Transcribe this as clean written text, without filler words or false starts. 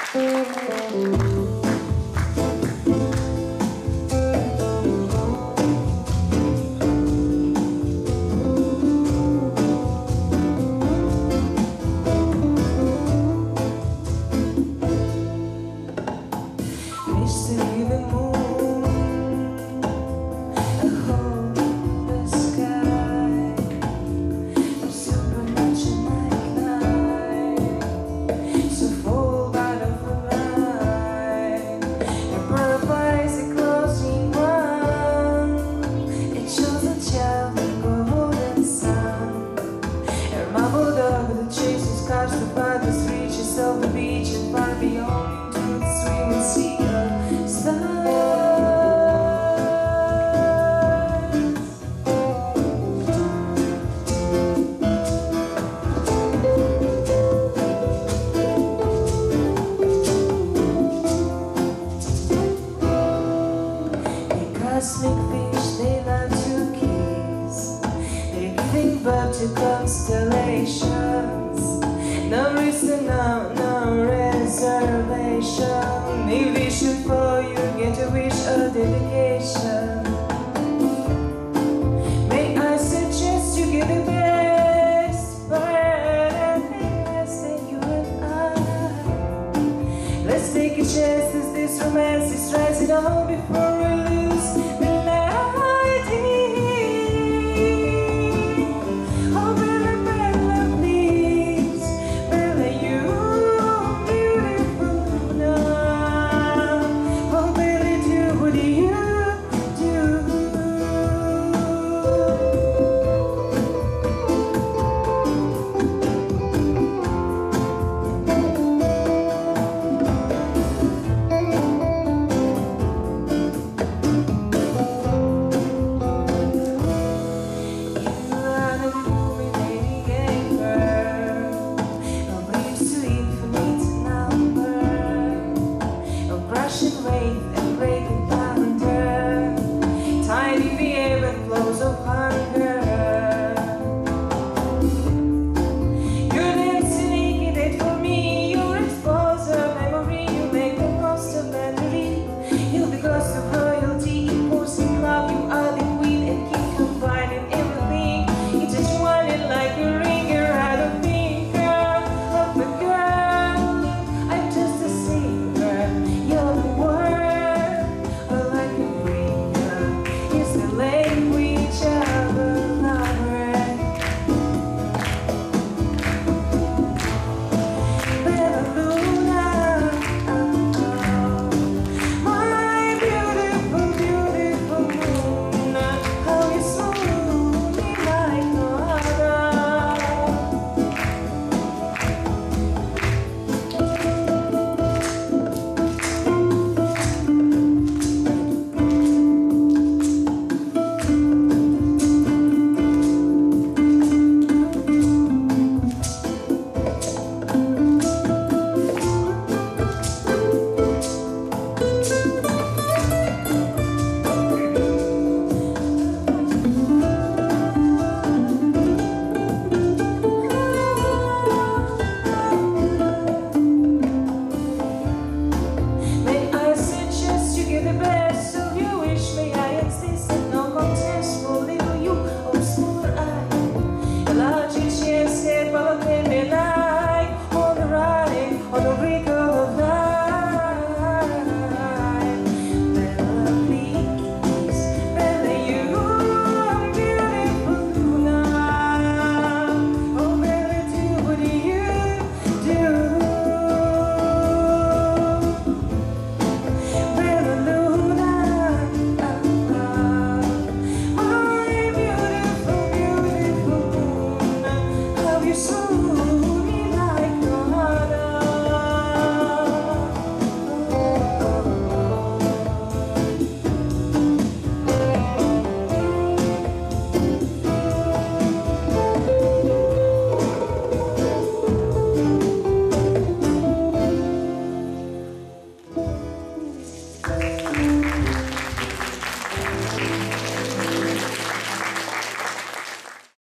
Cosmic fish, they love to kiss. They're giving birth to constellations. No reason, no reservation. Maybe we should for you get a wish or dedication. May I suggest you give the best part and less than you and I. Let's take a chance as this romance is rising on before we lose melody. Oh, Bella, Bella, please, Bella, you beautiful now. Oh, Bella, do what you do. So